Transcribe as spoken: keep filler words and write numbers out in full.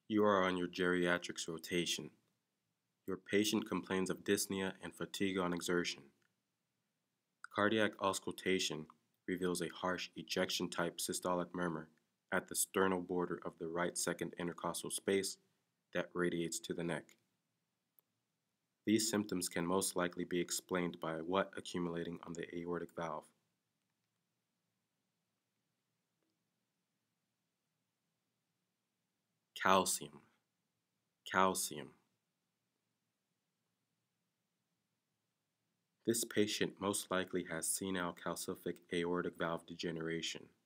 You are on your geriatrics rotation. Your patient complains of dyspnea and fatigue on exertion. Cardiac auscultation reveals a harsh ejection-type systolic murmur at the sternal border of the right second intercostal space that radiates to the neck. These symptoms can most likely be explained by what accumulating on the aortic valve. Calcium. Calcium. This patient most likely has senile calcific aortic valve degeneration.